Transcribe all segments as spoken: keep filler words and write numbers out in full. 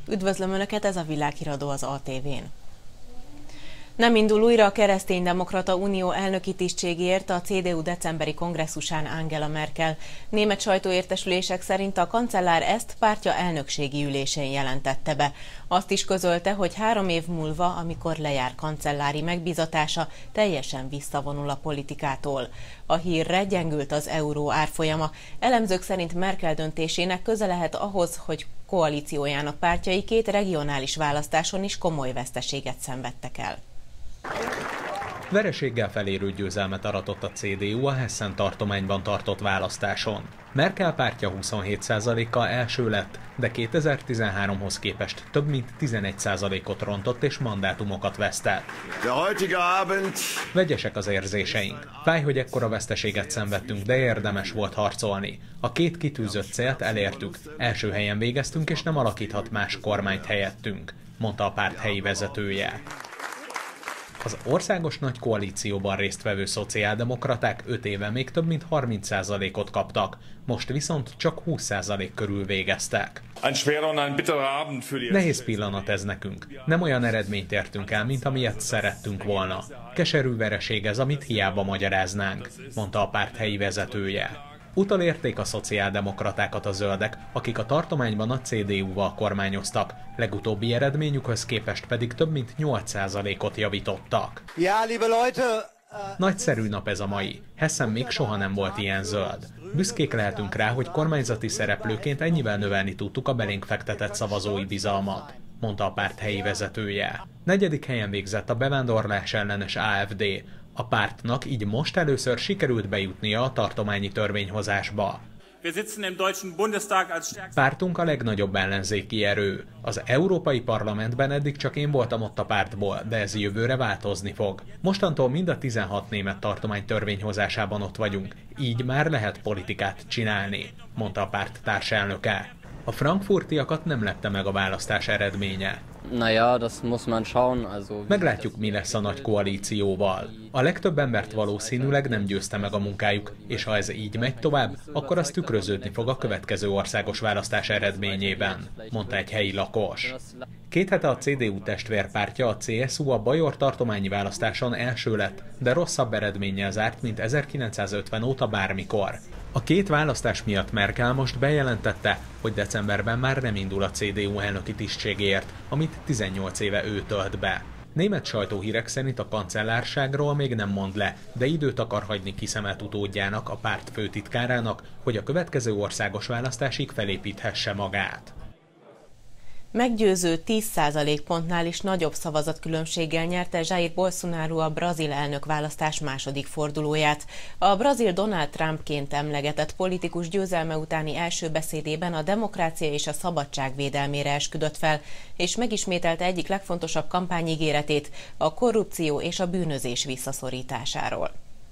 Üdvözlöm Önöket, ez a Világhíradó az á té vén. Nem indul újra a Kereszténydemokrata Unió elnöki tisztségéért a cé dé u decemberi kongresszusán Angela Merkel. Német sajtóértesülések szerint a kancellár ezt pártja elnökségi ülésén jelentette be. Azt is közölte, hogy három év múlva, amikor lejár kancellári megbízatása, teljesen visszavonul a politikától. A hírre gyengült az euró árfolyama. Elemzők szerint Merkel döntésének köze lehet ahhoz, hogy koalíciójának pártjai két regionális választáson is komoly veszteséget szenvedtek el. Vereséggel felérő győzelmet aratott a cé dé u a Hessen tartományban tartott választáson. Merkel pártja huszonhét százalékkal első lett, de kétezer-tizenháromhoz képest több mint tizenegy százalékot rontott és mandátumokat vesztett. Vegyesek az érzéseink. Fáj, hogy ekkora veszteséget szenvedtünk, de érdemes volt harcolni. A két kitűzött célt elértük. Első helyen végeztünk, és nem alakíthat más kormányt helyettünk, mondta a párt helyi vezetője. Az országos nagy koalícióban résztvevő szociáldemokraták öt éve még több mint harminc százalékot kaptak, most viszont csak húsz százalék körül végeztek. Nehéz pillanat ez nekünk. Nem olyan eredményt értünk el, mint amilyet szerettünk volna. Keserű vereség ez, amit hiába magyaráznánk, mondta a párt helyi vezetője. Utolérték a szociáldemokratákat a zöldek, akik a tartományban a cé dé u-val kormányoztak, legutóbbi eredményükhöz képest pedig több mint nyolc százalékot javítottak. Nagyszerű nap ez a mai. Hessen még soha nem volt ilyen zöld. Büszkék lehetünk rá, hogy kormányzati szereplőként ennyivel növelni tudtuk a belénk fektetett szavazói bizalmat, mondta a párt helyi vezetője. Negyedik helyen végzett a bevándorlás ellenes á ef dé. A pártnak így most először sikerült bejutnia a tartományi törvényhozásba. Pártunk a legnagyobb ellenzéki erő. Az Európai Parlamentben eddig csak én voltam ott a pártból, de ez jövőre változni fog. Mostantól mind a tizenhat német tartomány törvényhozásában ott vagyunk, így már lehet politikát csinálni, mondta a párt társelnöke. A frankfurtiakat nem lepte meg a választás eredménye. Naja, das muss man schauen. Also, meglátjuk, mi lesz a nagy koalícióval. A legtöbb embert valószínűleg nem győzte meg a munkájuk, és ha ez így megy tovább, akkor az tükröződni fog a következő országos választás eredményében, mondta egy helyi lakos. Két hete a cé dé u testvérpártja, a cé es u a Bajor tartományi választáson első lett, de rosszabb eredménnyel zárt, mint ezerkilencszázötven óta bármikor. A két választás miatt Merkel most bejelentette, hogy decemberben már nem indul a cé dé u elnöki tisztségéért, amit tizennyolc éve ő tölt be. Német sajtóhírek szerint a kancellárságról még nem mond le, de időt akar hagyni kiszemelt utódjának, a párt főtitkárának, hogy a következő országos választásig felépíthesse magát. Meggyőző tíz százalékpontnál is nagyobb szavazatkülönbséggel nyerte Jair Bolsonaro a brazil elnökválasztás második fordulóját. A brazil Donald Trumpként emlegetett politikus győzelme utáni első beszédében a demokrácia és a szabadság védelmére esküdött fel, és megismételte egyik legfontosabb kampányígéretét, a korrupció és a bűnözés visszaszorításáról.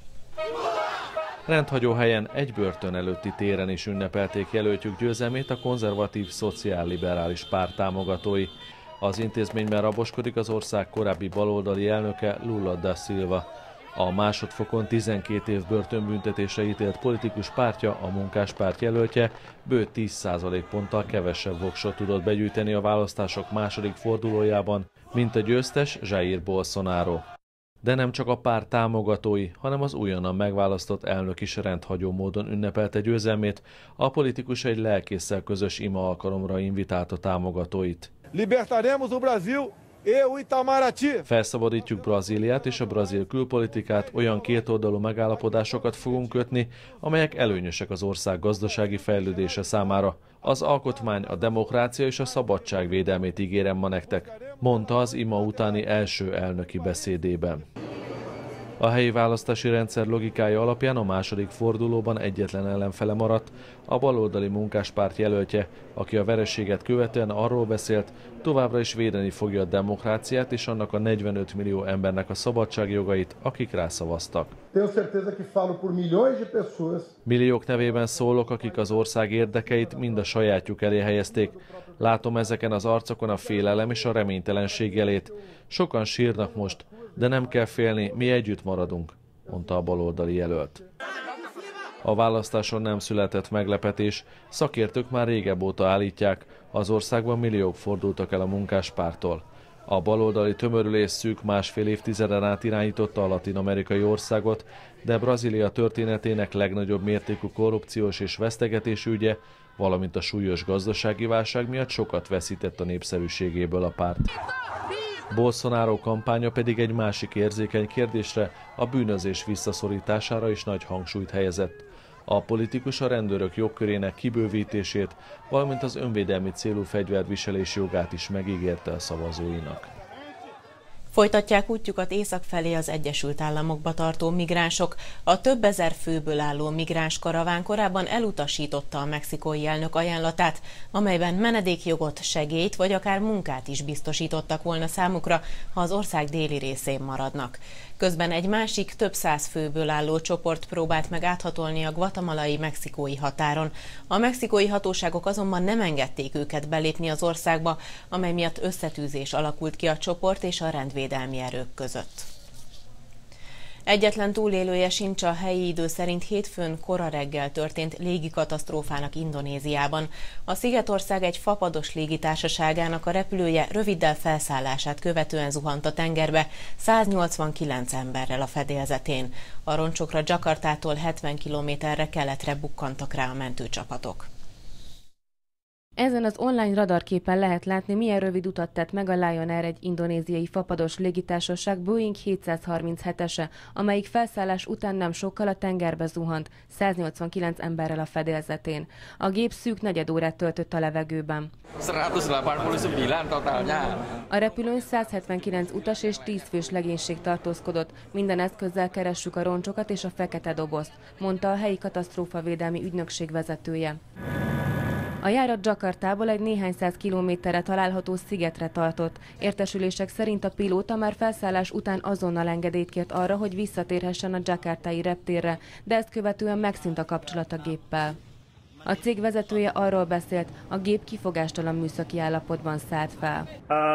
Rendhagyó helyen egy börtön előtti téren is ünnepelték jelöltjük győzelmét a konzervatív szociálliberális párt támogatói. Az intézményben raboskodik az ország korábbi baloldali elnöke Lula da Silva. A másodfokon tizenkét év börtönbüntetésre ítélt politikus pártja, a Munkáspárt jelöltje bő tíz százalékponttal kevesebb voksot tudott begyűjteni a választások második fordulójában, mint a győztes Jair Bolsonaro. De nem csak a párt támogatói, hanem az újonnan megválasztott elnök is rendhagyó módon ünnepelte győzelmét, a politikus egy lelkésszel közös ima alkalomra invitálta támogatóit. Libertaremos o Brasil e o Itamaraty. Felszabadítjuk Brazíliát és a brazil külpolitikát, olyan kétoldalú megállapodásokat fogunk kötni, amelyek előnyösek az ország gazdasági fejlődése számára. Az alkotmány, a demokrácia és a szabadság védelmét ígérem ma nektek, mondta az ima utáni első elnöki beszédében. A helyi választási rendszer logikája alapján a második fordulóban egyetlen ellenfele maradt, a baloldali Munkáspárt jelöltje, aki a vereséget követően arról beszélt, továbbra is védeni fogja a demokráciát és annak a negyvenöt millió embernek a szabadságjogait, akik rászavaztak. Milliók nevében szólok, akik az ország érdekeit mind a sajátjuk elé helyezték. Látom ezeken az arcokon a félelem és a reménytelenség jelét. Sokan sírnak most, de nem kell félni, mi együtt maradunk, mondta a baloldali jelölt. A választáson nem született meglepetés, szakértők már régebb óta állítják, az országban milliók fordultak el a munkáspárttól. A baloldali tömörülés szűk másfél évtizeden át irányította a latin-amerikai országot, de Brazília történetének legnagyobb mértékű korrupciós és vesztegetés ügye, valamint a súlyos gazdasági válság miatt sokat veszített a népszerűségéből a párt. Bolsonaro kampánya pedig egy másik érzékeny kérdésre, a bűnözés visszaszorítására is nagy hangsúlyt helyezett. A politikus a rendőrök jogkörének kibővítését, valamint az önvédelmi célú fegyverviselés jogát is megígérte a szavazóinak. Folytatják útjukat észak felé az Egyesült Államokba tartó migránsok. A több ezer főből álló migráns karaván korábban elutasította a mexikói elnök ajánlatát, amelyben menedékjogot, segélyt vagy akár munkát is biztosítottak volna számukra, ha az ország déli részén maradnak. Közben egy másik több száz főből álló csoport próbált meg áthatolni a guatemalai-mexikói határon. A mexikói hatóságok azonban nem engedték őket belépni az országba, amely miatt összetűzés alakult ki a csoport és a rendvédelmi erők között. Egyetlen túlélője sincs a helyi idő szerint hétfőn kora reggel történt légikatasztrófának Indonéziában. A szigetország egy fapados légitársaságának a repülője röviddel felszállását követően zuhant a tengerbe száznyolcvankilenc emberrel a fedélzetén. A roncsokra Jakartától hetven kilométerre keletre bukkantak rá a mentőcsapatok. Ezen az online radarképen lehet látni, milyen rövid utat tett meg a Lion Air, egy indonéziai fapados légitársaság Boeing hétszázharminchetese, amelyik felszállás után nem sokkal a tengerbe zuhant, száznyolcvankilenc emberrel a fedélzetén. A gép szűk negyed órát töltött a levegőben. A repülőn százhetvenkilenc utas és tíz fős legénység tartózkodott. Minden eszközzel keressük a roncsokat és a fekete dobozt, mondta a helyi katasztrófavédelmi ügynökség vezetője. A járat Jakartából egy néhány száz kilométerre található szigetre tartott. Értesülések szerint a pilóta már felszállás után azonnal engedélyt kért arra, hogy visszatérhessen a jakartai reptérre, de ezt követően megszűnt a kapcsolat a géppel. A cég vezetője arról beszélt, a gép kifogástalan műszaki állapotban szállt fel.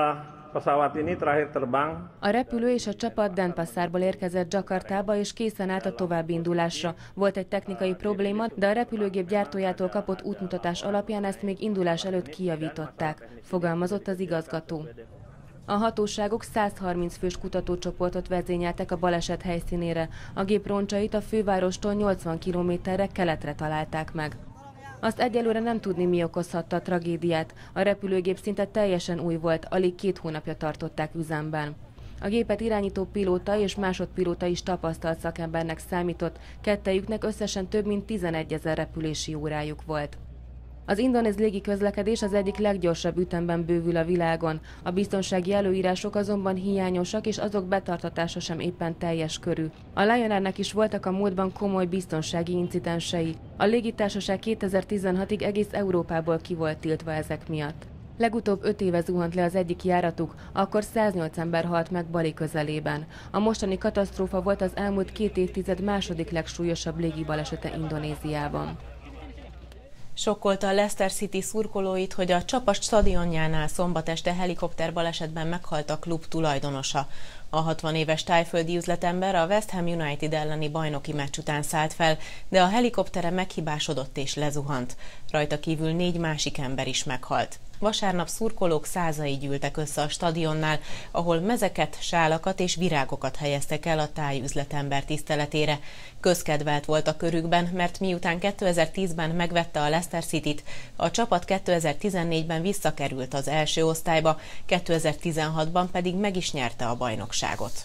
A repülő és a csapat Denpasarból érkezett Jakartába és készen állt a továbbindulásra. Volt egy technikai probléma, de a repülőgép gyártójától kapott útmutatás alapján ezt még indulás előtt kijavították, fogalmazott az igazgató. A hatóságok százharminc fős kutatócsoportot vezényeltek a baleset helyszínére. A gép roncsait a fővárostól nyolcvan kilométerre keletre találták meg. Azt egyelőre nem tudni, mi okozhatta a tragédiát. A repülőgép szinte teljesen új volt, alig két hónapja tartották üzemben. A gépet irányító pilóta és másodpilóta is tapasztalt szakembernek számított, kettejüknek összesen több mint tizenegyezer repülési órájuk volt. Az indonéz légiközlekedés az egyik leggyorsabb ütemben bővül a világon. A biztonsági előírások azonban hiányosak, és azok betartatása sem éppen teljes körű. A Lion Airnek is voltak a múltban komoly biztonsági incidensei. A légitársaság kétezer-tizenhatig egész Európából ki volt tiltva ezek miatt. Legutóbb öt éve zuhant le az egyik járatuk, akkor száznyolc ember halt meg Bali közelében. A mostani katasztrófa volt az elmúlt két évtized második legsúlyosabb légibalesete Indonéziában. Sokkolta a Leicester City szurkolóit, hogy a csapat stadionjánál szombat este helikopterbalesetben meghalt a klub tulajdonosa. A hatvan éves tájföldi üzletember a West Ham United elleni bajnoki meccs után szállt fel, de a helikoptere meghibásodott és lezuhant. Rajta kívül négy másik ember is meghalt. Vasárnap szurkolók százai gyűltek össze a stadionnál, ahol mezeket, sálakat és virágokat helyeztek el a tájüzletember tiszteletére. Közkedvelt volt a körükben, mert miután kétezer-tízben megvette a Leicester Cityt, a csapat kétezer-tizennégyben visszakerült az első osztályba, kétezer-tizenhatban pedig meg is nyerte a bajnokságot.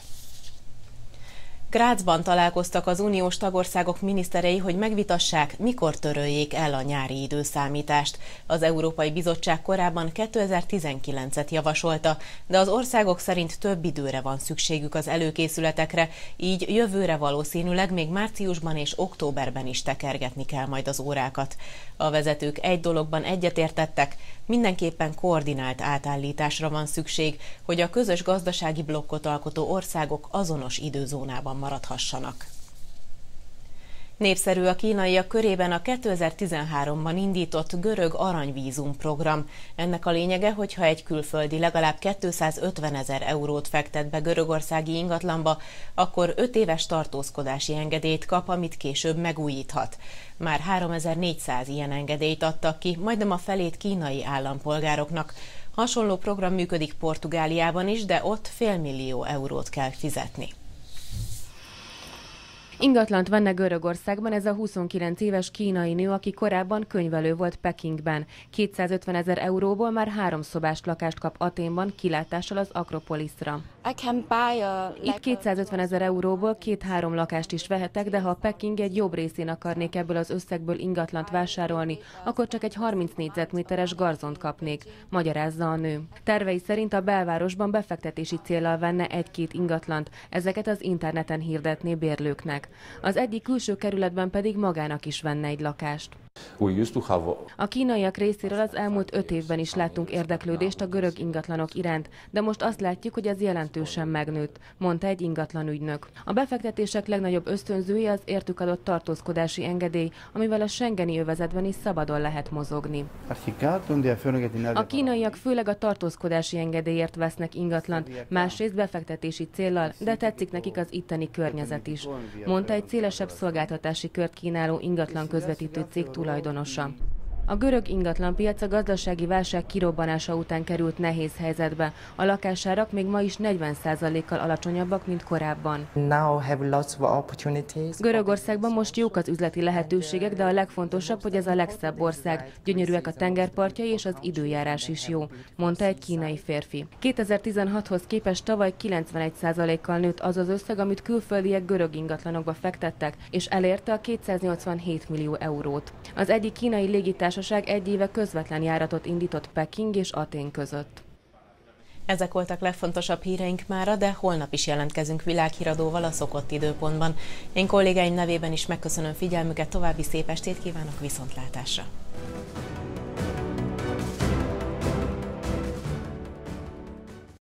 Grazban találkoztak az uniós tagországok miniszterei, hogy megvitassák, mikor töröljék el a nyári időszámítást. Az Európai Bizottság korábban kétezer-tizenkilencet javasolta, de az országok szerint több időre van szükségük az előkészületekre, így jövőre valószínűleg még márciusban és októberben is tekergetni kell majd az órákat. A vezetők egy dologban egyetértettek, mindenképpen koordinált átállításra van szükség, hogy a közös gazdasági blokkot alkotó országok azonos időzónában maradhassanak. Népszerű a kínaiak körében a kétezer-tizenháromban indított görög aranyvízum program. Ennek a lényege, hogyha egy külföldi legalább kétszázötvenezer eurót fektet be görögországi ingatlanba, akkor öt éves tartózkodási engedélyt kap, amit később megújíthat. Már háromezer-négyszáz ilyen engedélyt adtak ki, majdnem a felét kínai állampolgároknak. Hasonló program működik Portugáliában is, de ott félmillió eurót kell fizetni. Ingatlant venne Görögországban ez a huszonkilenc éves kínai nő, aki korábban könyvelő volt Pekingben. kétszázötvenezer euróból már háromszobás lakást kap Athénban, kilátással az Akropoliszra. Itt kétszázötvenezer euróból két-három lakást is vehetek, de ha Peking egy jobb részén akarnék ebből az összegből ingatlant vásárolni, akkor csak egy harminc négyzetméteres garzont kapnék, magyarázza a nő. Tervei szerint a belvárosban befektetési céllal venne egy-két ingatlant, ezeket az interneten hirdetné bérlőknek. Az egyik külső kerületben pedig magának is venne egy lakást. A kínaiak részéről az elmúlt öt évben is láttunk érdeklődést a görög ingatlanok iránt, de most azt látjuk, hogy ez jelentősen megnőtt, mondta egy ingatlanügynök. A befektetések legnagyobb ösztönzője az értük adott tartózkodási engedély, amivel a schengeni övezetben is szabadon lehet mozogni. A kínaiak főleg a tartózkodási engedélyért vesznek ingatlant, másrészt befektetési céllal, de tetszik nekik az itteni környezet is, mondta egy szélesebb szolgáltatási kört kínáló ingatlan közvetítő cég tulajdonosa. A görög ingatlanpiac a gazdasági válság kirobbanása után került nehéz helyzetbe. A lakásárak még ma is negyven százalékkal alacsonyabbak, mint korábban. Görögországban most jók az üzleti lehetőségek, de a legfontosabb, hogy ez a legszebb ország. Gyönyörűek a tengerpartjai és az időjárás is jó, mondta egy kínai férfi. kétezer-tizenhathoz képest tavaly kilencvenegy százalékkal nőtt az az összeg, amit külföldiek görög ingatlanokba fektettek, és elérte a kétszáznyolcvanhét millió eurót. Az egyik kínai légitársaság egy éve közvetlen járatot indított Peking és Athén között. Ezek voltak legfontosabb híreink mára, de holnap is jelentkezünk világhíradóval a szokott időpontban. Én kollégáim nevében is megköszönöm figyelmüket, további szép estét kívánok, viszontlátásra!